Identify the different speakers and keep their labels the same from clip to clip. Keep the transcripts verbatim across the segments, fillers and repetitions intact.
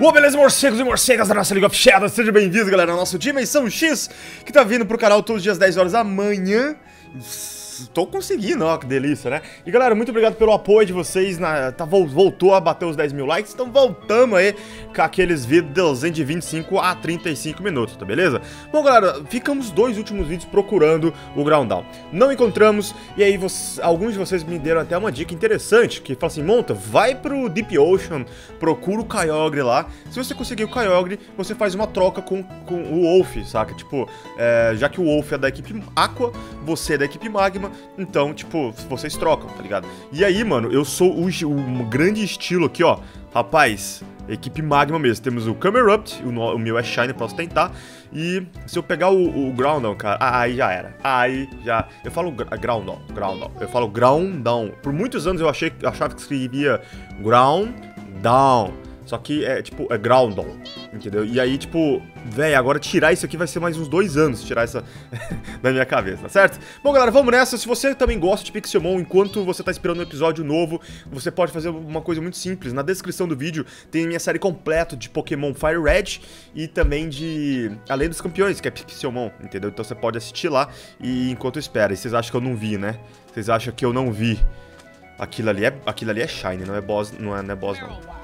Speaker 1: Ô, beleza, morcegos e morcegas da nossa League of Shadows, sejam bem-vindos, galera, ao nosso Dimensão X, que tá vindo pro canal todos os dias, dez horas da manhã. Tô conseguindo, ó, que delícia, né? E galera, muito obrigado pelo apoio de vocês, na, tá, voltou a bater os dez mil likes, então voltamos aí com aqueles vídeos de vinte e cinco a trinta e cinco minutos, tá beleza? Bom galera, ficamos dois últimos vídeos procurando o Ground Down, não encontramos, e aí você, alguns de vocês me deram até uma dica interessante, que fala assim, monta, vai pro Deep Ocean, procura o Kyogre lá, se você conseguir o Kyogre, você faz uma troca com, com o Wolf, saca? Tipo, é, já que o Wolf é da equipe Aqua, você é da equipe Magma, então, tipo, vocês trocam, tá ligado? E aí, mano, eu sou o, o grande estilo aqui, ó. Rapaz, equipe Magma mesmo. Temos o Camerupt, o, o meu é Shine, posso tentar. E se eu pegar o, o Groundon, cara, aí já era. Aí já... Eu falo Groundon, Groundon. Eu falo Groundon. Por muitos anos eu achei, achava que escrevia Groundon. Só que é, tipo, é Groundon, entendeu? E aí, tipo, velho, agora tirar isso aqui vai ser mais uns dois anos, tirar essa da minha cabeça, tá certo? Bom, galera, vamos nessa. Se você também gosta de Pixelmon, enquanto você tá esperando um episódio novo, você pode fazer uma coisa muito simples. Na descrição do vídeo tem minha série completa de Pokémon Fire Red e também de Além dos Campeões, que é Pixelmon, entendeu? Então você pode assistir lá e enquanto espera. E vocês acham que eu não vi, né? Vocês acham que eu não vi. Aquilo ali é, aquilo ali é Shine, não é boss, não é, não é boss, não.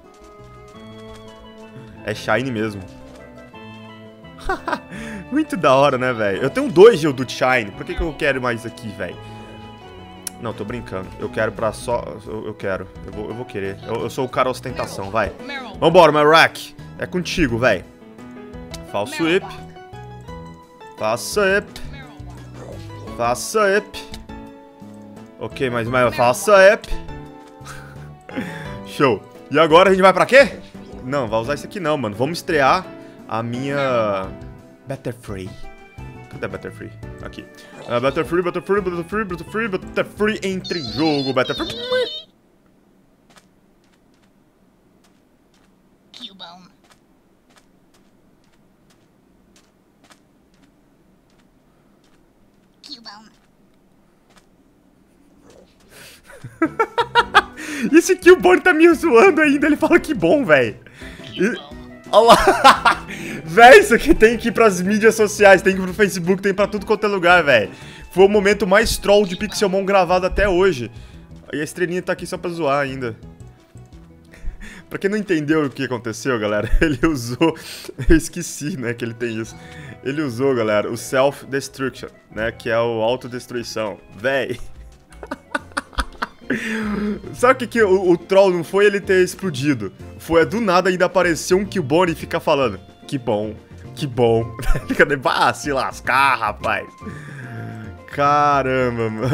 Speaker 1: É Shine mesmo. Muito da hora, né, velho? Eu tenho dois Geodude Shine. Por que, que eu quero mais aqui, velho? Não, tô brincando. Eu quero pra só... Eu, eu quero. Eu vou, eu vou querer. Eu, eu sou o cara ostentação, vai. Vambora, Marak. É contigo, velho. Falso Whip. Falso Whip. Falso Whip. Ok, mas, mas falso Whip. Show. E agora a gente vai pra quê? Não, vai usar isso aqui não, mano. Vamos estrear a minha... Butterfree. Cadê a Butterfree? Aqui. Uh, Butterfree, Butterfree, Butterfree, Butterfree, Butterfree, entre em jogo, Butterfree.
Speaker 2: Cubone. Cubone.
Speaker 1: Esse Cubone tá me zoando ainda, ele fala que bom, velho. Olha lá. Véi, isso aqui tem que ir pras mídias sociais, tem que ir pro Facebook, tem pra tudo quanto é lugar, velho. Foi o momento mais troll de Pixelmon gravado até hoje. E a estrelinha tá aqui só pra zoar ainda. Pra quem não entendeu o que aconteceu, galera, ele usou... Eu esqueci, né, que ele tem isso. Ele usou, galera, o Self-Destruction, né, que é o autodestruição. Véi. Sabe o que, que o, o troll não foi ele ter explodido? Foi do nada ainda aparecer um Cubone e ficar falando que bom, que bom. Ah, se lascar, rapaz. Caramba, mano.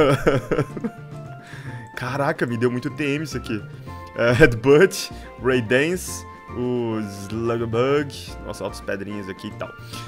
Speaker 1: Caraca, me deu muito T M isso aqui. uh, Headbutt, Ray Dance, o Slugbug. Nossa, altas pedrinhas aqui e tal.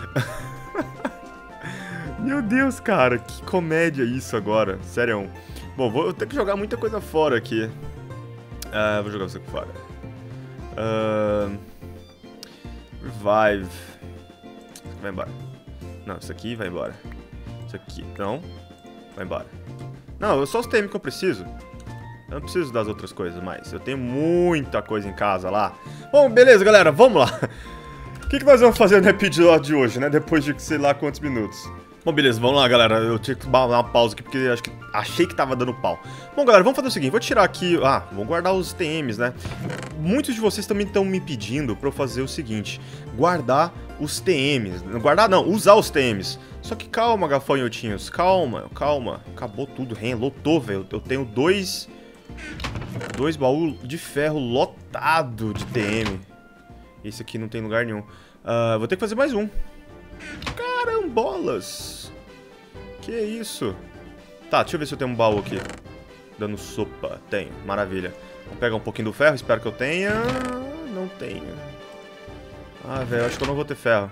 Speaker 1: Meu Deus, cara, que comédia isso agora. Sério. Bom, vou ter que jogar muita coisa fora aqui. Uh, vou jogar isso aqui fora. Uh, revive. Vai embora. Não, isso aqui vai embora. Isso aqui, não. Vai embora. Não, eu só os T M que eu preciso. Eu não preciso das outras coisas mais. Eu tenho muita coisa em casa lá. Bom, beleza, galera, vamos lá. O que, que nós vamos fazer no episódio de hoje, né? Depois de sei lá quantos minutos. Bom, beleza, vamos lá, galera. Eu tinha que dar uma pausa aqui, porque acho que achei que tava dando pau. Bom, galera, vamos fazer o seguinte. Vou tirar aqui... Ah, vou guardar os T Ms, né? Muitos de vocês também estão me pedindo pra eu fazer o seguinte. Guardar os T Ms. Guardar não, usar os T Ms. Só que calma, gafanhotinhos. Calma, calma. Acabou tudo, Ren. Lotou, velho. Eu tenho dois... Dois baús de ferro lotado de T M. Esse aqui não tem lugar nenhum. Uh, vou ter que fazer mais um. Carambolas! Que isso? Tá, deixa eu ver se eu tenho um baú aqui. Dando sopa. Tenho, maravilha. Vamos pegar um pouquinho do ferro, espero que eu tenha. Não tenho. Ah, velho, acho que eu não vou ter ferro.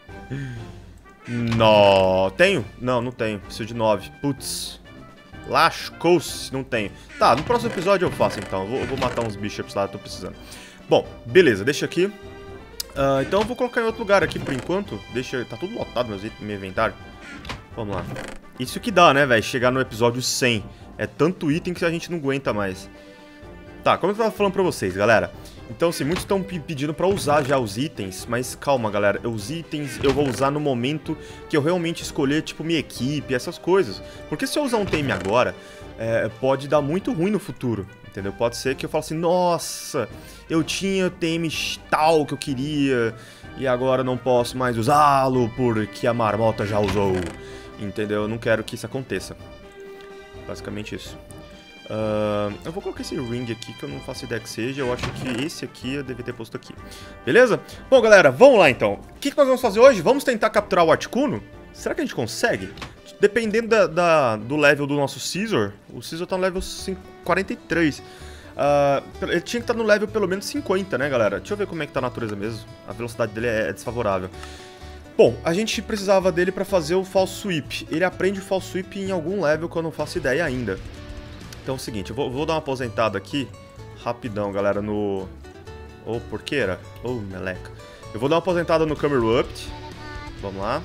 Speaker 1: Não. Tenho? Não, não tenho. Preciso de nove. Putz. Lascou-se, não tenho. Tá, no próximo episódio eu faço então. Eu vou, eu vou matar uns bishops lá, eu tô precisando. Bom, beleza, deixa aqui. Uh, então eu vou colocar em outro lugar aqui por enquanto. Deixa. Tá tudo lotado meu, meu inventário. Vamos lá. Isso que dá, né, velho? Chegar no episódio cem. É tanto item que a gente não aguenta mais. Tá, como eu tava falando pra vocês, galera. Então, assim, muitos estão pedindo pra usar já os itens, mas calma, galera. Os itens eu vou usar no momento que eu realmente escolher, tipo, minha equipe, essas coisas. Porque se eu usar um tame agora, é, pode dar muito ruim no futuro, entendeu? Pode ser que eu fale assim, nossa, eu tinha tame tal que eu queria e agora não posso mais usá-lo porque a marmota já usou, entendeu? Eu não quero que isso aconteça. Basicamente isso. Uh, eu vou colocar esse ring aqui que eu não faço ideia que seja. Eu acho que esse aqui eu devia ter posto aqui. Beleza? Bom, galera, vamos lá então. O que, que nós vamos fazer hoje? Vamos tentar capturar o Articuno? Será que a gente consegue? Dependendo da, da, do level do nosso Scizor. O Scizor tá no level quarenta e três. Uh, ele tinha que estar no level pelo menos cinquenta, né, galera? Deixa eu ver como é que tá a natureza mesmo. A velocidade dele é, é desfavorável. Bom, a gente precisava dele pra fazer o False Sweep. Ele aprende o False Sweep em algum level que eu não faço ideia ainda. Então é o seguinte, eu vou, vou dar uma aposentada aqui, rapidão, galera, no... Ô, oh, porqueira? Ô, oh, meleca. Eu vou dar uma aposentada no Camerupt. Vamos lá.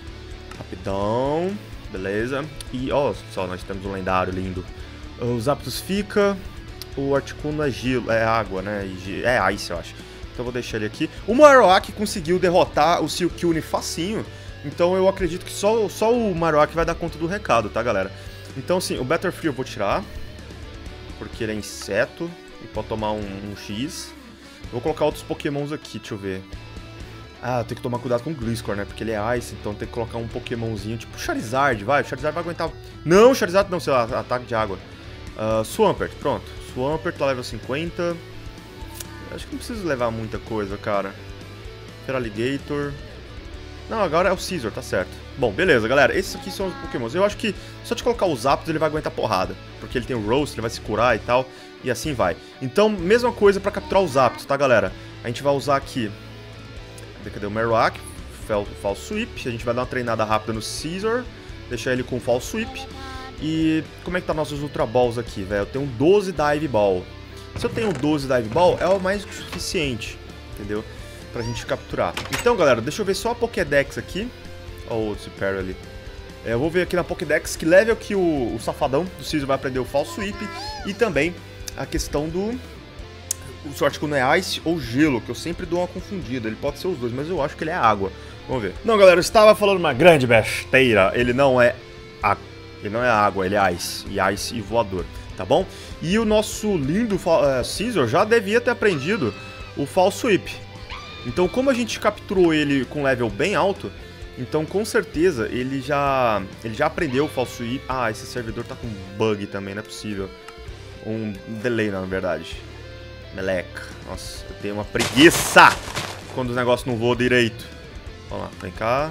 Speaker 1: Rapidão. Beleza. E, ó, oh, só, nós temos um lendário lindo. Os Zapdos fica. O Articuno é gelo, é água, né? É Ice, eu acho. Então eu vou deixar ele aqui. O Marowak conseguiu derrotar o Silcoon facinho. Então eu acredito que só, só o Marowak vai dar conta do recado, tá, galera? Então, assim, o Butterfree eu vou tirar. Porque ele é inseto e pode tomar um, um X. Eu vou colocar outros pokémons aqui, deixa eu ver. Ah, tem que tomar cuidado com o Gliscor, né? Porque ele é Ice, então tem que colocar um pokémonzinho, tipo Charizard, vai. O Charizard vai aguentar... Não, Charizard não, sei lá, ataque de água. Uh, Swampert, pronto. Swampert tá level cinquenta. Acho que não preciso levar muita coisa, cara. Feraligator. Não, agora é o Scizor, tá certo. Bom, beleza, galera. Esses aqui são os pokémons. Eu acho que só de colocar os Zapdos ele vai aguentar porrada. Porque ele tem o Roast, ele vai se curar e tal. E assim vai. Então, mesma coisa pra capturar os Zapdos, tá, galera? A gente vai usar aqui... Cadê o Marowak? False Sweep. A gente vai dar uma treinada rápida no Scizor. Deixar ele com False Sweep. E como é que tá nossos Ultra Balls aqui, velho? Eu tenho doze Dive Ball. Se eu tenho doze Dive Ball, é o mais que suficiente, entendeu? Pra gente capturar. Então, galera, deixa eu ver só a Pokédex aqui. Ó, o Super ali. É, eu vou ver aqui na Pokédex que level que o, o safadão do Scizor vai aprender o False Sweep. E também a questão do... O seu Articuno é Ice ou Gelo, que eu sempre dou uma confundida. Ele pode ser os dois, mas eu acho que ele é água. Vamos ver. Não, galera, eu estava falando uma grande besteira. Ele não é água. Ele não é água, ele é Ice. E Ice e voador, tá bom? E o nosso lindo uh, Scizor já devia ter aprendido o False Sweep. Então, como a gente capturou ele com level bem alto, então com certeza ele já ele já aprendeu o False Sweep. Ah, esse servidor tá com bug também, não é possível. Um delay, na verdade. Meleca. Nossa, eu tenho uma preguiça quando os negócios não voam direito. Vamos lá, vem cá.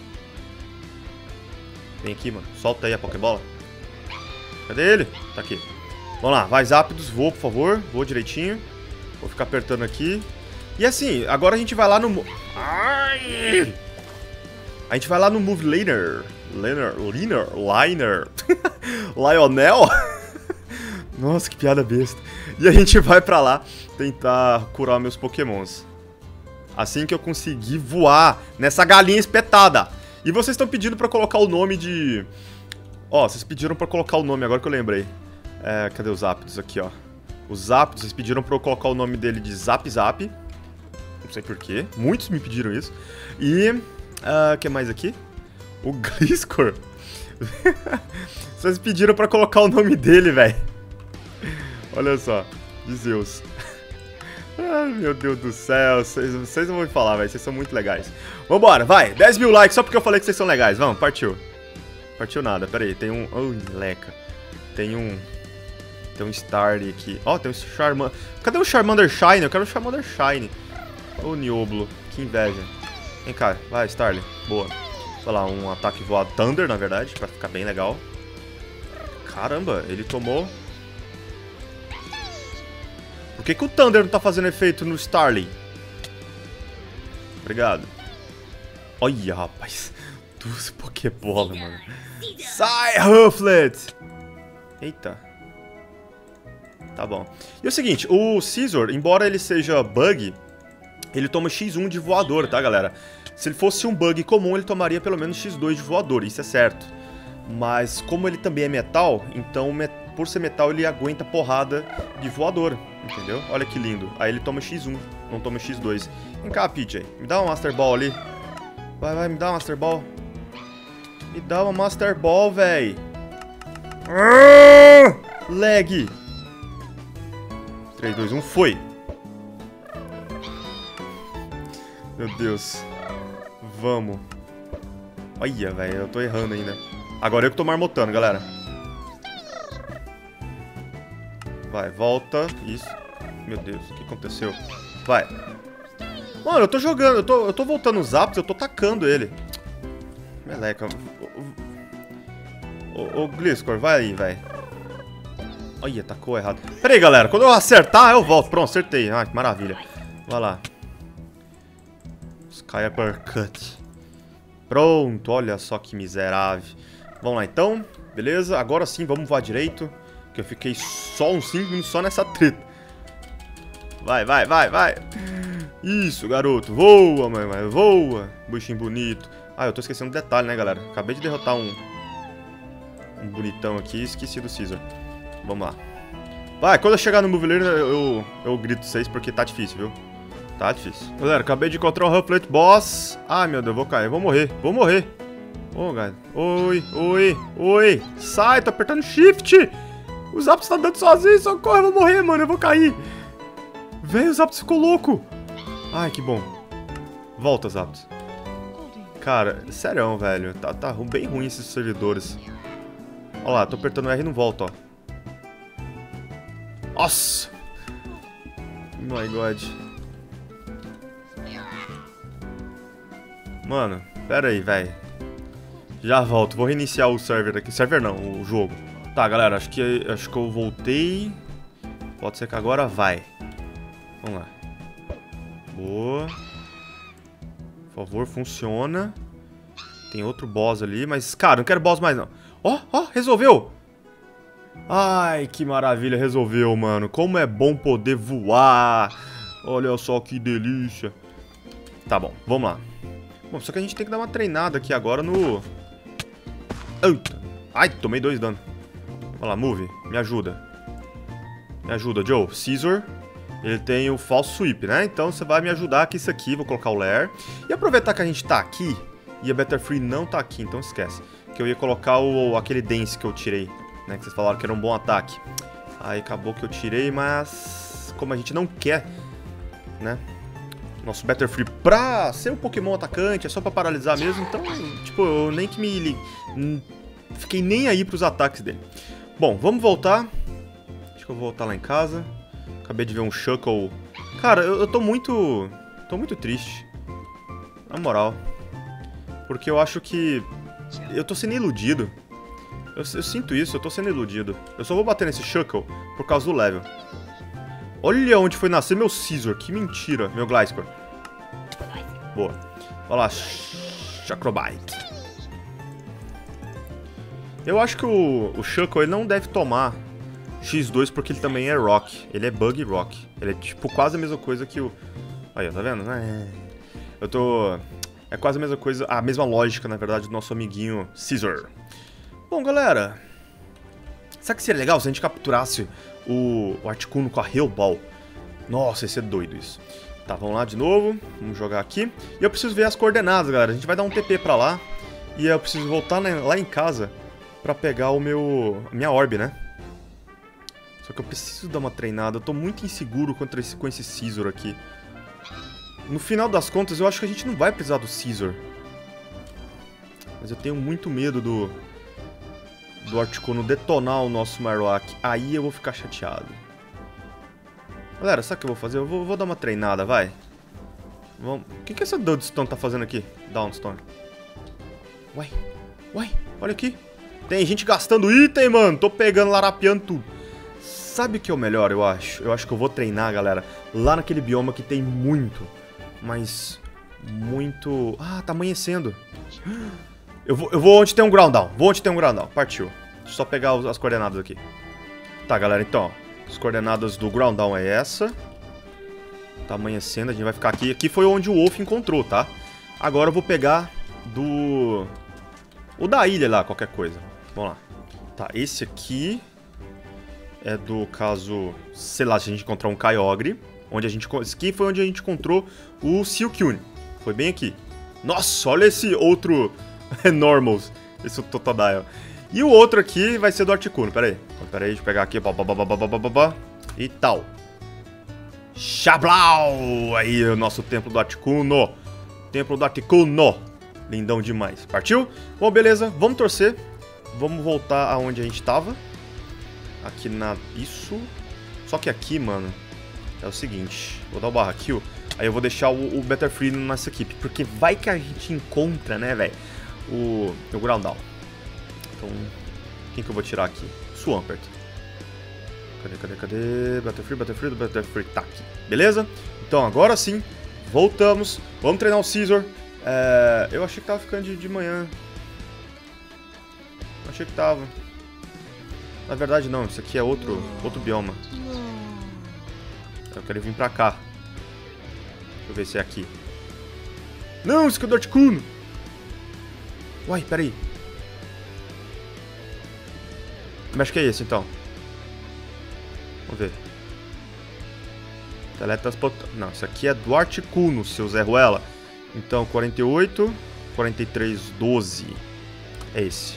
Speaker 1: Vem aqui, mano. Solta aí a Pokébola. Cadê ele? Tá aqui. Vamos lá, vai Zapdos, voa, por favor. Voa direitinho. Vou ficar apertando aqui. E assim, agora a gente vai lá no... Ai! A gente vai lá no Move Liner. Liner, Liner, Liner. Lionel? Nossa, que piada besta. E a gente vai pra lá tentar curar meus pokémons. Assim que eu conseguir voar nessa galinha espetada. E vocês estão pedindo pra colocar o nome de... Ó, vocês pediram pra colocar o nome, agora que eu lembrei. É, cadê os Zapdos aqui, ó? Os Zapdos, vocês pediram pra eu colocar o nome dele de Zap Zap. Não sei porquê. Muitos me pediram isso. E... O uh, que mais aqui? O Gliscor. Vocês pediram pra colocar o nome dele, velho. Olha só. De Zeus. Ai, meu Deus do céu. Vocês, vocês não vão me falar, velho. Vocês são muito legais. Vambora, vai. dez mil likes só porque eu falei que vocês são legais. Vamos, partiu. Partiu nada. Pera aí, tem um... Oh, leca. Tem um... Tem um Starly aqui. Ó, oh, tem um Charmander. Cadê o Charmander Shine? Eu quero o Charmander Shine. Ô, oh, Nioblo. Que inveja. Vem cá, vai, Starly. Boa. Sei lá, um ataque voado Thunder, na verdade, pra ficar bem legal. Caramba, ele tomou... Por que que o Thunder não tá fazendo efeito no Starly? Obrigado. Olha, rapaz. Duas Pokébola, mano. Sai, Rufflet! Eita. Tá bom. E é o seguinte, o Scizor, embora ele seja bug... Ele toma xis um de voador, tá, galera? Se ele fosse um bug comum, ele tomaria pelo menos xis dois de voador, isso é certo. Mas como ele também é metal, então por ser metal, ele aguenta porrada de voador, entendeu? Olha que lindo. Aí ele toma xis um, não toma xis dois. Vem cá, P J. Me dá uma Master Ball ali. Vai, vai, me dá uma Master Ball. Me dá uma Master Ball, véi. Lag. três, dois, um, foi. Meu Deus. Vamos. Olha, velho, eu tô errando ainda. Agora eu que tô marmotando, galera. Vai, volta. Isso. Meu Deus, o que aconteceu? Vai. Mano, eu tô jogando, eu tô, eu tô voltando os apps, eu tô tacando ele. Meleca. Ô, ô Gliscor, vai aí, velho. Olha, tacou errado. Pera aí, galera, quando eu acertar, eu volto. Pronto, acertei. Ah, que maravilha. Vai lá. Sky Uppercut. Pronto, olha só que miserável. Vamos lá, então. Beleza, agora sim, vamos voar direito. Que eu fiquei só uns cinco minutos só nessa treta. Vai, vai, vai, vai. Isso, garoto. Voa, mãe, voa. Bichinho bonito. Ah, eu tô esquecendo um detalhe, né, galera? Acabei de derrotar um... Um bonitão aqui e esqueci do Caesar. Vamos lá. Vai, quando eu chegar no Move Later, eu, eu, eu grito vocês porque tá difícil, viu? Tá difícil. Galera, acabei de encontrar um Rufflet Boss. Ai, meu Deus, eu vou cair. Eu vou morrer. Vou morrer. Ô, oh, galera. Oi, oi, oi. Sai, tô apertando Shift. O Zapdos tá dando sozinho. Socorro, eu vou morrer, mano. Eu vou cair. Velho, o Zapdos ficou louco. Ai, que bom. Volta, Zapdos. Cara, sério, velho. Tá, tá bem ruim esses servidores. Olha lá, tô apertando R e não volta, ó. Nossa! My God. Mano, pera aí, velho. Já volto, vou reiniciar o server aqui. Server não, o jogo. Tá, galera, acho que, acho que eu voltei. Pode ser que agora vai. Vamos lá. Boa. Por favor, funciona. Tem outro boss ali, mas, cara, não quero boss mais, não. Ó, ó, resolveu! Ai, que maravilha, resolveu, mano. Como é bom poder voar. Olha só que delícia. Tá bom, vamos lá. Bom, só que a gente tem que dar uma treinada aqui agora no... Eita. Ai, tomei dois dano. Vai lá, Move, me ajuda. Me ajuda, Joe. Caesar, ele tem o falso sweep, né? Então você vai me ajudar aqui, isso aqui. Vou colocar o Lair. E aproveitar que a gente tá aqui e a Betterfree não tá aqui, então esquece. Que eu ia colocar o, aquele Dance que eu tirei, né? Que vocês falaram que era um bom ataque. Aí acabou que eu tirei, mas... Como a gente não quer, né? Nosso Betterfree pra ser um Pokémon atacante, é só pra paralisar mesmo. Então, tipo, eu nem que me... Fiquei nem aí pros ataques dele. Bom, vamos voltar. Acho que eu vou voltar lá em casa. Acabei de ver um Shuckle. Cara, eu, eu tô muito... Tô muito triste. Na moral. Porque eu acho que... Eu tô sendo iludido. Eu, eu sinto isso, eu tô sendo iludido. Eu só vou bater nesse Shuckle por causa do level. Olha onde foi nascer meu Caesar. Que mentira, meu Gliscor. Boa. Vai lá, Chacrobite. Eu acho que o, o Shuckle ele não deve tomar xis dois porque ele também é Rock. Ele é Bug Rock. Ele é tipo quase a mesma coisa que o... Aí, tá vendo? Eu tô... É quase a mesma coisa, a mesma lógica, na verdade, do nosso amiguinho Caesar. Bom, galera... Será que seria legal se a gente capturasse o, o Articuno com a Hail Ball? Nossa, ia ser doido isso. Tá, vamos lá de novo. Vamos jogar aqui. E eu preciso ver as coordenadas, galera. A gente vai dar um T P pra lá. E eu preciso voltar lá em casa pra pegar o meu... a minha orb, né? Só que eu preciso dar uma treinada. Eu tô muito inseguro contra esse, com esse Caesar aqui. No final das contas, eu acho que a gente não vai precisar do Caesar. Mas eu tenho muito medo do... do Articuno detonar o nosso Marowak. Aí eu vou ficar chateado. Galera, sabe o que eu vou fazer? Eu vou, vou dar uma treinada, vai. Vamos... O que que essa Dudstone tá fazendo aqui? Downstone. Uai, uai, olha aqui. Tem gente gastando item, mano. Tô pegando, larapeando tudo. Sabe o que é o melhor, eu acho? Eu acho que eu vou treinar, galera, lá naquele bioma que tem muito, mas muito... Ah, tá amanhecendo. Eu vou, eu vou onde tem um ground down. Vou onde tem um ground down. Partiu. Deixa eu só pegar os, as coordenadas aqui. Tá, galera, então, ó. As coordenadas do ground down é essa. Tá amanhecendo, a gente vai ficar aqui. Aqui foi onde o Wolf encontrou, tá? Agora eu vou pegar do... o da ilha lá, qualquer coisa. Vamos lá. Tá, esse aqui... é do caso, sei lá, se a gente encontrar um Kyogre, onde a gente, aqui foi onde a gente encontrou o Silcoon. Foi bem aqui. Nossa, olha esse outro Normals, esse Totodile. E o outro aqui vai ser do Articuno, pera aí. Pera aí, deixa eu pegar aqui, pá, pá, pá, pá, pá, pá, pá, e tal. Xablau! Aí, o nosso templo do Articuno. Templo do Articuno. Lindão demais. Partiu? Bom, beleza, vamos torcer. Vamos voltar aonde a gente tava. Aqui na... Isso. Só que aqui, mano, é o seguinte. Vou dar o barra kill. Aí eu vou deixar o, o Butterfree nessa equipe. Porque vai que a gente encontra, né, velho? O, o Groundown. Então, quem que eu vou tirar aqui? Swampert. Cadê, cadê, cadê? Butterfree, Butterfree, Butterfree. Tá aqui. Beleza? Então, agora sim. Voltamos. Vamos treinar o Scizor. É, eu achei que tava ficando de, de manhã. Achei que tava. Na verdade não, isso aqui é outro, outro bioma. Eu quero vir pra cá. Deixa eu ver se é aqui. Não, isso aqui é do Articuno. Uai, peraí. Mas acho que é esse então. Vamos ver. Teletransporta... Não, isso aqui é do Articuno, seu Zé Ruela. Então, quarenta e oito, quarenta e três, doze. É esse.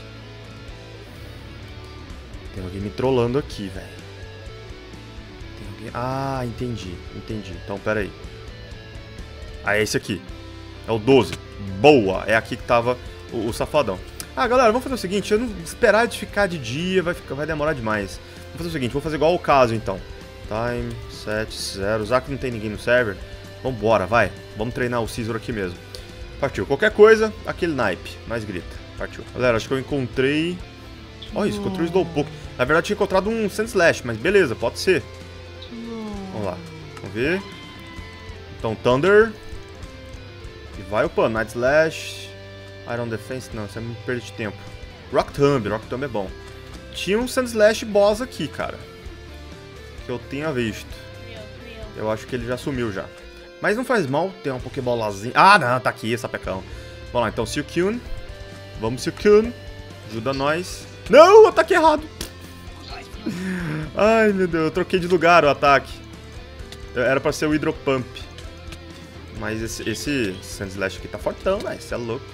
Speaker 1: Tem alguém me trollando aqui, velho. Alguém... Ah, entendi, entendi. Então, pera aí. Ah, é esse aqui. É o doze. Boa! É aqui que tava o, o safadão. Ah, galera, vamos fazer o seguinte. Eu não esperar de ficar de dia, vai, ficar, vai demorar demais. Vamos fazer o seguinte, vou fazer igual o caso, então. Time, sete, zero. Já que não tem ninguém no server, vambora, vai. Vamos treinar o Scizor aqui mesmo. Partiu. Qualquer coisa, aquele naipe. Mais grita. Partiu. Galera, acho que eu encontrei... Olha isso, encontrei o Slowpoke. Na verdade, eu tinha encontrado um Sandslash, mas beleza, pode ser. Vamos lá. Vamos ver. Então, Thunder. E vai upando. Night Slash. Iron Defense. Não, isso é muito perda de tempo. Rock Tomb. Rock Tomb é bom. Tinha um Sandslash boss aqui, cara. Que eu tenha visto. Eu acho que ele já sumiu já. Mas não faz mal ter uma Pokébolazinha. Ah, não, tá aqui, sapecão. Vamos lá, então, Silcoon. Vamos, Silcoon. Ajuda nós. Não, ataque errado. Ai, meu Deus, eu troquei de lugar o ataque. Era pra ser o Hydropump. Mas esse, esse Sandslash aqui tá fortão, velho. Você é louco.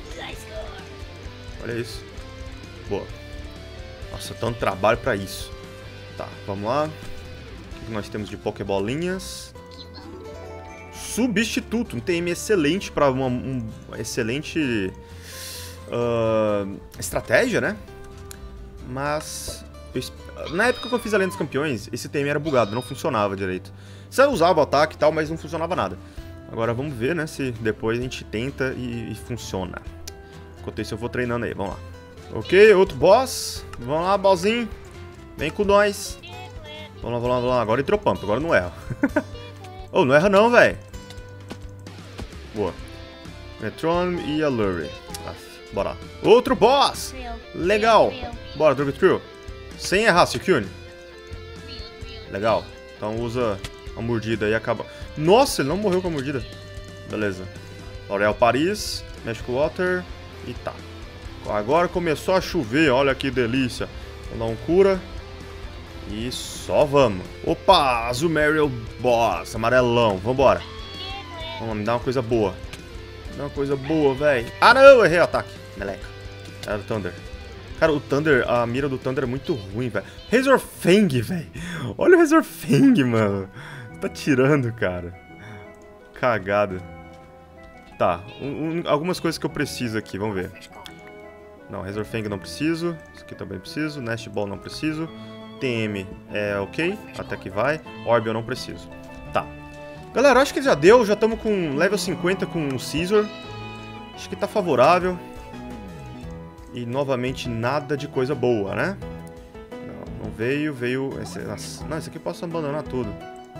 Speaker 1: Olha isso. Boa. Nossa, tanto trabalho pra isso. Tá, vamos lá. O que nós temos de Pokébolinhas? Substituto. Um T M excelente pra uma, um, uma excelente uh, estratégia, né? Mas... Eu, na época que eu fiz a Lenda dos Campeões, esse T M era bugado, não funcionava direito. Você usava o ataque e tal, mas não funcionava nada. Agora vamos ver, né, se depois a gente tenta e, e funciona. Enquanto isso eu vou treinando aí, vamos lá. Ok, outro boss. Vamos lá, bossinho. Vem com nós. Vamos lá, vamos lá, vamos lá. Agora entrou pump, agora não erra. Oh, não erra não, velho. Boa. Metron e Allure. Ah, bora. Outro boss. Legal. Bora, Dugtrio. Sem errar, Silcoon. Legal. Então usa a mordida e acaba. Nossa, ele não morreu com a mordida. Beleza. L'Oréal Paris. Magic Water. E tá. Agora começou a chover. Olha que delícia. Vamos dar um cura. E só vamos. Opa, Azumarill Boss. Amarelão. Vambora. Vamos, me dá uma coisa boa. Me dá uma coisa boa, velho. Ah, não. Eu errei o ataque. Meleca. Era o Thunder. Cara, o Thunder, a mira do Thunder é muito ruim, velho. Razor Fang, velho. Olha o Razor Fang, mano. Tá tirando, cara. Cagada. Tá, um, um, algumas coisas que eu preciso aqui, vamos ver. Não, Razor Fang não preciso. Isso aqui também preciso. Nest Ball não preciso. T M é ok, até que vai. Orb eu não preciso. Tá. Galera, acho que já deu. Já estamos com level cinquenta com o Scizor. Acho que tá favorável. E novamente nada de coisa boa, né? Não, não veio, veio... Esse, nossa, não, esse aqui eu posso abandonar tudo.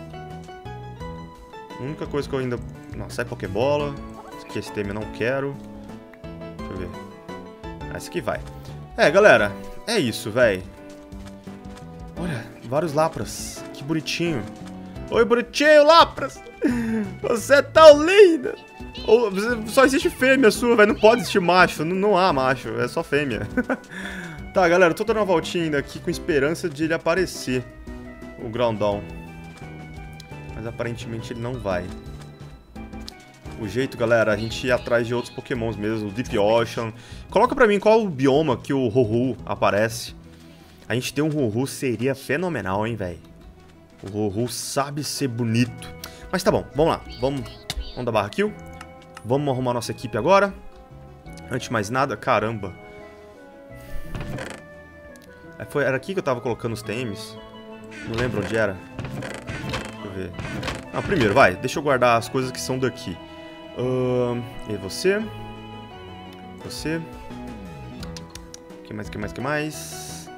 Speaker 1: A única coisa que eu ainda... Não, sai Pokébola. Esse aqui, esse tema eu não quero. Deixa eu ver. Ah, esse aqui vai. É, galera, é isso, velho. Olha, vários Lapras. Que bonitinho. Oi, bonitinho, Lapras. Você é tão linda. Só existe fêmea sua, velho. Não pode existir macho. Não, não há macho. É só fêmea. Tá, galera, eu tô dando uma voltinha ainda aqui com esperança de ele aparecer. O Groudon. Mas aparentemente ele não vai. O jeito, galera, a gente ir atrás de outros pokémons mesmo, o Deep Ocean. Coloca pra mim qual o bioma que o Ho-Ho aparece. A gente ter um Ho-Ho seria fenomenal, hein, velho. O Ho-Ho sabe ser bonito. Mas tá bom, vamos lá. Vamos, vamos dar barra kill. Vamos arrumar nossa equipe agora. Antes de mais nada, caramba. Foi, era aqui que eu tava colocando os T Ms. Não lembro onde era. Deixa eu ver. Ah, primeiro, vai. Deixa eu guardar as coisas que são daqui. Uh, e você? Você? Que mais, que mais, que mais?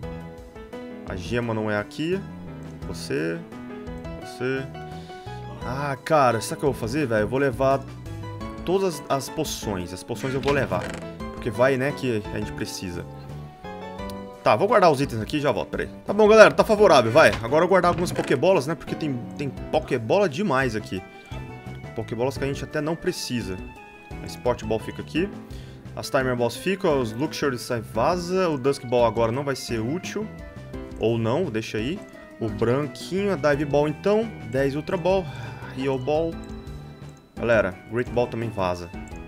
Speaker 1: A gema não é aqui. Você. Você. Ah, cara, sabe o que eu vou fazer, velho? Eu vou levar todas as, as poções. As poções eu vou levar. Porque vai, né, que a gente precisa. Tá, vou guardar os itens aqui e já volto, peraí. Tá bom, galera, tá favorável, vai. Agora eu vou guardar algumas pokébolas, né, porque tem, tem pokébola demais aqui. Pokébolas que a gente até não precisa. A Sport Ball fica aqui. As Timer Balls ficam, os Luxury sai vaza. O Dusk Ball agora não vai ser útil. Ou não, deixa aí. O branquinho, a Dive Ball então. dez Ultra Ball. Rio Ball. Galera, Great Ball também vaza.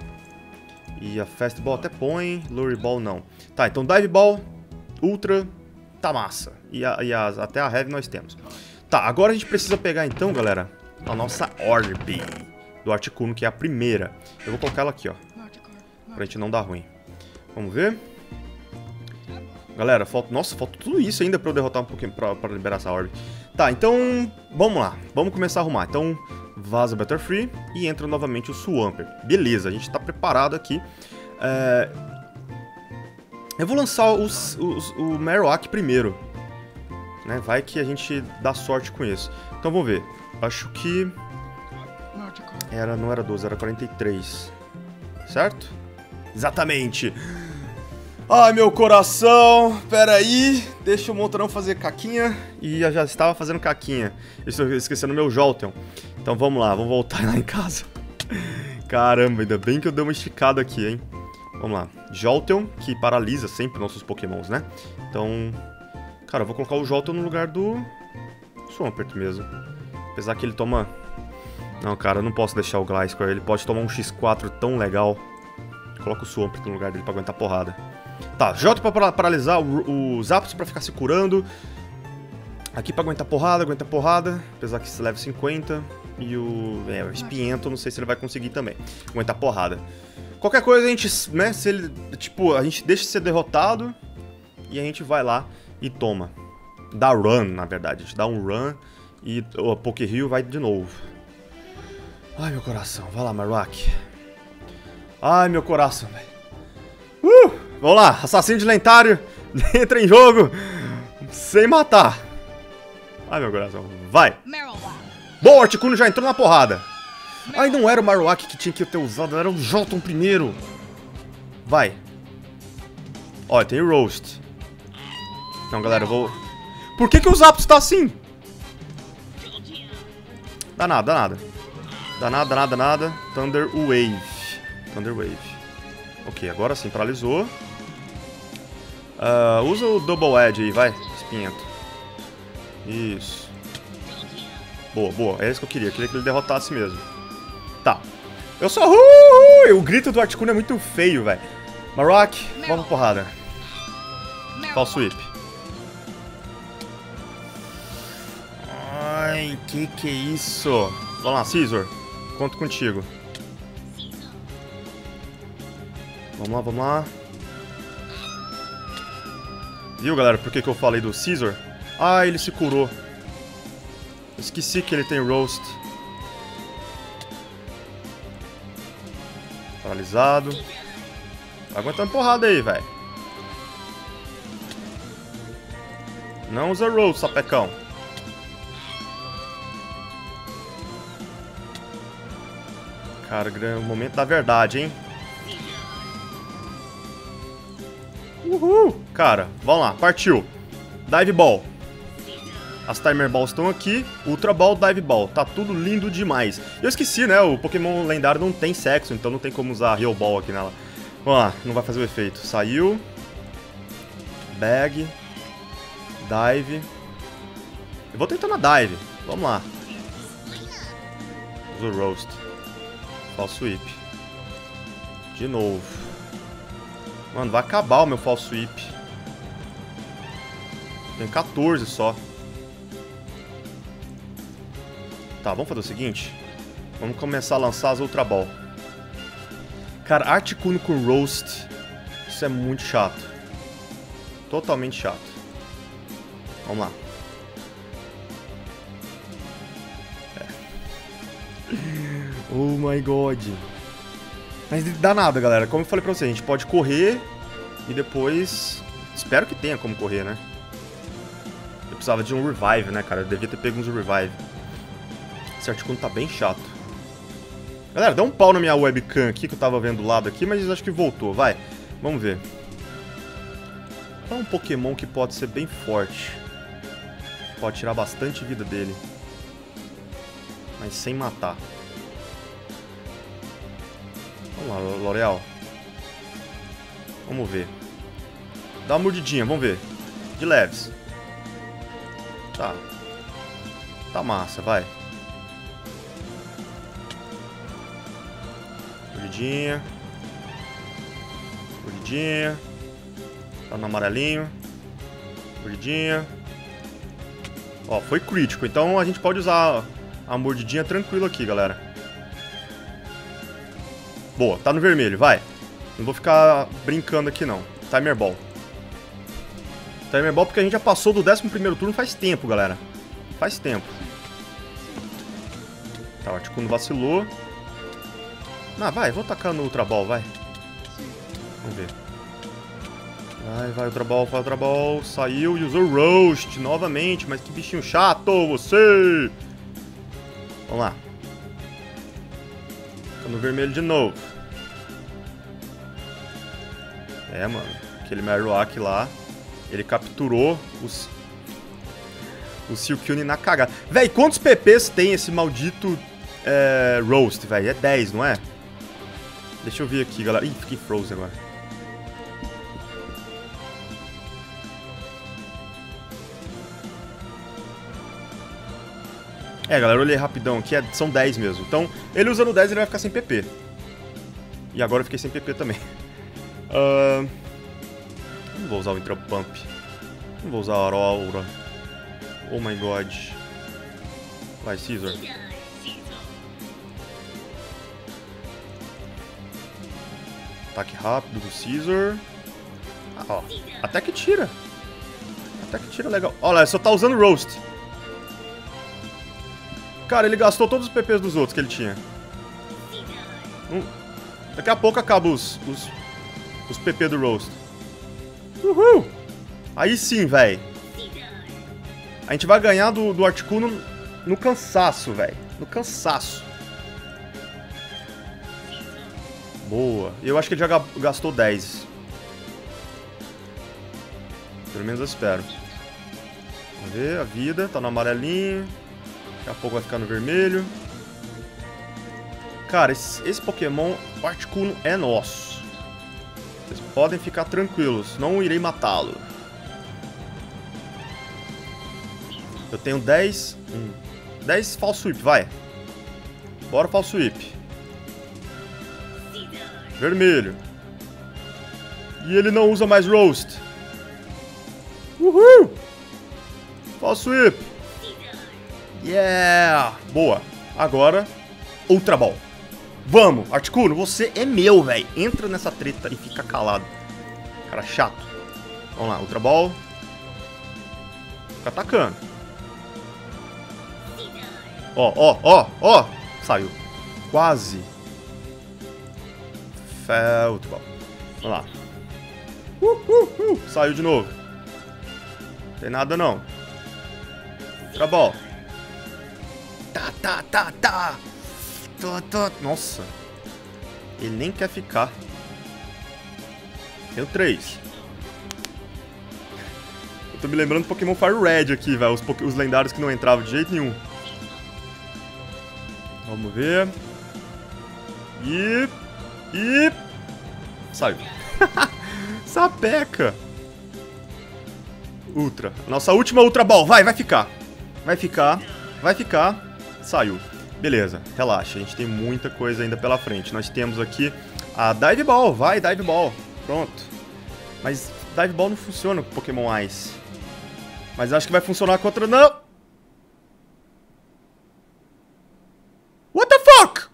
Speaker 1: E a Fast Ball até põe. Lure Ball não. Tá, então Dive Ball, Ultra, tá massa. E, a, e as, até a Heavy nós temos. Tá, agora a gente precisa pegar então, galera, a nossa Orb do Articuno, que é a primeira. Eu vou colocar ela aqui, ó. Pra gente não dar ruim. Vamos ver. Galera, falta... Nossa, falta tudo isso ainda pra eu derrotar um pouquinho, pra, pra liberar essa Orb. Tá, então, vamos lá. Vamos começar a arrumar. Então, vaza Butterfree e entra novamente o Swampert. Beleza, a gente tá preparado aqui. É... Eu vou lançar os, os, o Marowak primeiro. Né? Vai que a gente dá sorte com isso. Então, vamos ver. Acho que... Era, não era doze, era quarenta e três. Certo? Exatamente. Ai, meu coração. Pera aí. Deixa o Montrão fazer caquinha. E eu já estava fazendo caquinha. Estou esquecendo o meu Jolteon. Então vamos lá, vamos voltar lá em casa. Caramba, ainda bem que eu dei uma esticada aqui, hein. Vamos lá. Jolteon, que paralisa sempre nossos pokémons, né? Então... Cara, eu vou colocar o Jolteon no lugar do... Swampert mesmo. Apesar que ele toma... Não, cara, eu não posso deixar o Gliscor. Ele pode tomar um xis quatro tão legal. Coloca o Swampert no lugar dele pra aguentar porrada. Tá, Jolteon pra paralisar, o, o Zapdos pra ficar se curando. Aqui pra aguentar porrada, aguentar porrada. Apesar que se leva cinquenta. E o, é, o Espinhento, não sei se ele vai conseguir também. Aguentar porrada. Qualquer coisa a gente, né, se ele, tipo, a gente deixa de ser derrotado. E a gente vai lá e toma. Dá run, na verdade. A gente dá um run e o Pokério vai de novo. Ai, meu coração. Vai lá, Marowak. Ai, meu coração, velho. Uh! Vamos lá. Assassino de lentário. Entra em jogo. Sem matar. Ai, meu coração. Vai. Bom, o Articuno já entrou na porrada. Ai, não era o Marowak que tinha que ter usado. Era o Jolteon primeiro. Vai. Olha, tem o Roast. Então, galera, eu vou... Por que que o Zapdos tá assim? Dá nada, dá nada. Dá nada, dá nada, nada. Thunder Wave. Thunder Wave. Ok, agora sim, paralisou. Uh, usa o Double Edge aí, vai. Espinhento. Isso. Boa, boa. É isso que eu queria. Eu queria que ele derrotasse mesmo. Tá. Eu só... Uh, o grito do Articuno é muito feio, velho. Marowak, vamos pra porrada. False Whip. Ai, que que é isso? Vamos lá, Scizor. Conto contigo. Vamos lá, vamos lá. Viu, galera, por que que eu falei do Scizor? Ah, ele se curou. Esqueci que ele tem Roast. Paralisado. Tá aguentando porrada aí, velho. Não usa Roast, sapecão. Cara, o momento da verdade, hein? Uhul! Cara, vamos lá, partiu. Dive Ball. As Timer Balls estão aqui. Ultra Ball, Dive Ball. Tá tudo lindo demais. Eu esqueci, né? O Pokémon lendário não tem sexo, então não tem como usar Rio Ball aqui nela. Vamos lá, não vai fazer o efeito. Saiu. Bag. Dive. Eu vou tentar na dive. Vamos lá. Usa o roast. False sweep. De novo. Mano, vai acabar o meu false sweep. Tem quatorze só. Tá, vamos fazer o seguinte. Vamos começar a lançar as Ultra Ball. Cara, Articuno com roast. Isso é muito chato. Totalmente chato. Vamos lá. Oh my god. Mas dá nada, galera. Como eu falei pra você, a gente pode correr e depois... Espero que tenha como correr, né? Eu precisava de um revive, né, cara? Eu devia ter pego uns revive. Esse Articuno tá bem chato. Galera, dá um pau na minha webcam aqui, que eu tava vendo do lado aqui, mas acho que voltou. Vai, vamos ver. É um Pokémon que pode ser bem forte. Pode tirar bastante vida dele. Mas sem matar. Vamos lá, L'Oreal. Vamos ver. Dá uma mordidinha, vamos ver. De leves. Tá. Tá massa, vai. Mordidinha. Mordidinha. Tá no amarelinho. Mordidinha. Ó, foi crítico. Então a gente pode usar a mordidinha tranquilo aqui, galera. Boa, tá no vermelho, vai. Não vou ficar brincando aqui, não. Timer Ball. Timer Ball porque a gente já passou do décimo primeiro turno faz tempo, galera. Faz tempo. Tá, o Articuno vacilou. Ah, vai, vou tacar no Ultra Ball, vai. Vamos ver. Vai, vai, Ultra Ball, vai, Ultra Ball. Saiu e usou Roast novamente. Mas que bichinho chato, você! Vamos lá. Tá no vermelho de novo. É, mano. Aquele Marowak lá. Ele capturou os... o Silcoon na cagada. Véi, quantos P Ps tem esse maldito é, Roast, véi? É dez, não é? Deixa eu ver aqui, galera. Ih, fiquei frozen agora. É, galera, eu olhei rapidão aqui, é, são dez mesmo. Então, ele usando dez, ele vai ficar sem P P. E agora eu fiquei sem P P também. Uh... Não vou usar o Intro Pump. Não vou usar a Aurora. Oh my god. Vai, Caesar. Ataque rápido do Caesar. Ah, ó. Até que tira. Até que tira legal. Olha lá, só tá usando Roast. Cara, ele gastou todos os P Ps dos outros que ele tinha. Hum. Daqui a pouco acaba os, os, os P P do Roast. Uhul! Aí sim, véi. A gente vai ganhar do, do Articuno no cansaço, velho. No cansaço. Boa. Eu acho que ele já gastou dez. Pelo menos eu espero. Vamos ver, a vida. Tá no amarelinho. Daqui a pouco vai ficar no vermelho. Cara, esse, esse Pokémon, o Articuno é nosso. Vocês podem ficar tranquilos. Não irei matá-lo. Eu tenho dez... Hum, dez False Sweep, vai. Bora False Sweep. Vermelho. E ele não usa mais Roast. Uhul! False Sweep. Yeah! Boa. Agora, Ultra Ball. Vamos, Articuno, você é meu, velho. Entra nessa treta e fica calado. Cara chato. Vamos lá, Ultra Ball. Fica atacando. Ó, ó, ó, ó. Saiu. Quase. Fé, Ultra Ball. Vamos lá. Uh, uh, uh. Saiu de novo. Tem nada não. Ultra Ball. Tá, tá, tá, tá. Tô, tô. Nossa. Ele nem quer ficar. Tenho três. Eu tô me lembrando do Pokémon Fire Red aqui, velho. Os, os lendários que não entravam de jeito nenhum. Vamos ver. E... E... Saiu. Sapeca. Ultra. Nossa última Ultra Ball. Vai, vai ficar. Vai ficar. Vai ficar. Saiu. Beleza, relaxa. A gente tem muita coisa ainda pela frente. Nós temos aqui a Dive Ball. Vai, Dive Ball. Pronto. Mas Dive Ball não funciona com Pokémon Ice. Mas acho que vai funcionar contra... Não! What the fuck?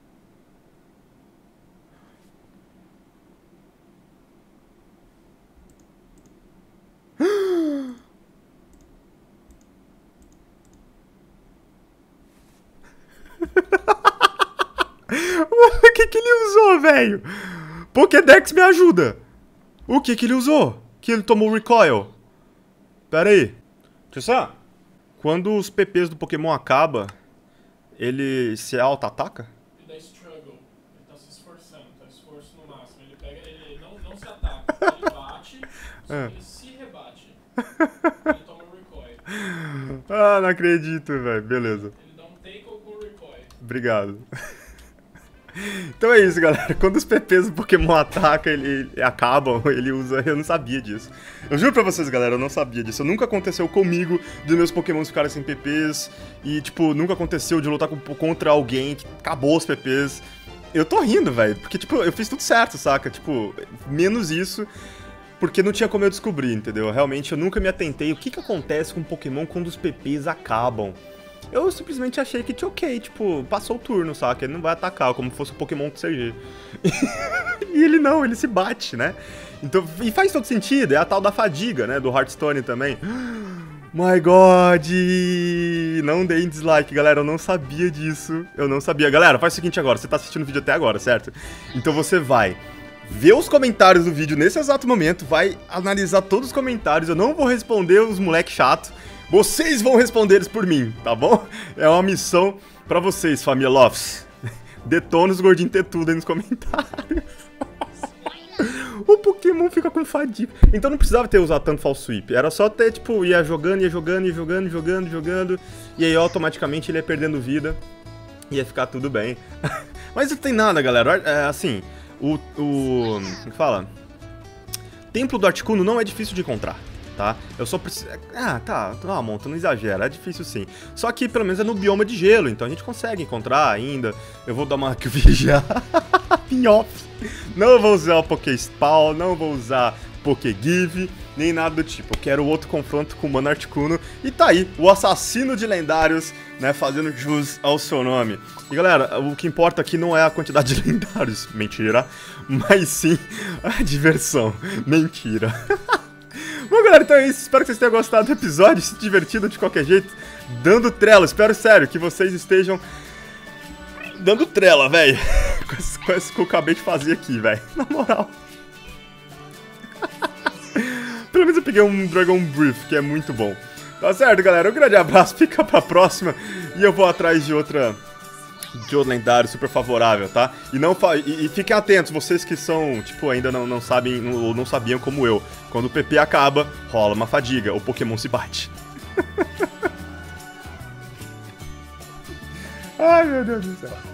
Speaker 1: O que que ele usou, velho? Pokédex me ajuda. O que que ele usou? Que ele tomou recoil. Pera aí. Tio-san, quando os P Ps do Pokémon acabam, ele se auto-ataca?
Speaker 2: Ele dá struggle. Ele tá se esforçando, tá esforço no máximo. Ele pega, ele não, não se ataca, ele bate, só
Speaker 1: É.
Speaker 2: que ele se rebate. Ele toma recoil.
Speaker 1: Ah, não acredito, velho. Beleza.
Speaker 2: Ele dá um tackle com recoil.
Speaker 1: Obrigado. Então é isso, galera. Quando os P Ps do Pokémon atacam, ele, ele acabam, ele usa... Eu não sabia disso. Eu juro pra vocês, galera, eu não sabia disso. Nunca aconteceu comigo de meus Pokémons ficarem sem P Ps. E, tipo, nunca aconteceu de lutar com, contra alguém que acabou os P Ps. Eu tô rindo, velho. Porque, tipo, eu fiz tudo certo, saca? Tipo, menos isso... Porque não tinha como eu descobrir, entendeu? Realmente, eu nunca me atentei. O que que acontece com um Pokémon quando os P Ps acabam? Eu simplesmente achei que tinha ok, tipo, passou o turno, saca? Ele não vai atacar, como fosse o Pokémon com C G. E ele não, ele se bate, né? Então, e faz todo sentido, é a tal da fadiga, né? Do Hearthstone também. My God! Não deem dislike, galera, eu não sabia disso. Eu não sabia. Galera, faz o seguinte agora, você tá assistindo o vídeo até agora, certo? Então você vai ver os comentários do vídeo nesse exato momento, vai analisar todos os comentários, eu não vou responder os moleque chato. Vocês vão responder eles por mim, tá bom? É uma missão pra vocês, família Loves. Detona os gordinhos tetudos aí nos comentários. O Pokémon fica com fadiga. Então não precisava ter usado tanto False Sweep. Era só ter, tipo, ia jogando, ia jogando, ia jogando, jogando, jogando. E aí automaticamente ele ia perdendo vida. Ia ficar tudo bem. Mas não tem nada, galera. É, assim, o... o como que fala? Templo do Articuno não é difícil de encontrar. Tá? Eu só preciso... Ah, tá, ah, monta, não exagera, é difícil sim. Só que pelo menos é no bioma de gelo, então a gente consegue encontrar ainda. Eu vou dar uma vigiar. Pinhoff. Não vou usar o Pokéspawn, não vou usar Pokégive, nem nada do tipo. Eu quero outro confronto com o Mano Articuno. E tá aí, o assassino de lendários, né, fazendo jus ao seu nome. E galera, o que importa aqui não é a quantidade de lendários, mentira, mas sim a diversão, mentira. Bom, galera, então é isso. Espero que vocês tenham gostado do episódio, se divertido de qualquer jeito, dando trela. Espero, sério, que vocês estejam dando trela, velho. Com, com isso que eu acabei de fazer aqui, velho. Na moral. Pelo menos eu peguei um Dragon Breath, que é muito bom. Tá certo, galera? Um grande abraço, fica pra próxima. E eu vou atrás de outra... de outro lendário super favorável, tá? E, não fa e, e fiquem atentos, vocês que são, tipo, ainda não, não sabem, ou não sabiam como eu. Quando o P P acaba, rola uma fadiga, o Pokémon se bate. Ai, meu Deus do céu.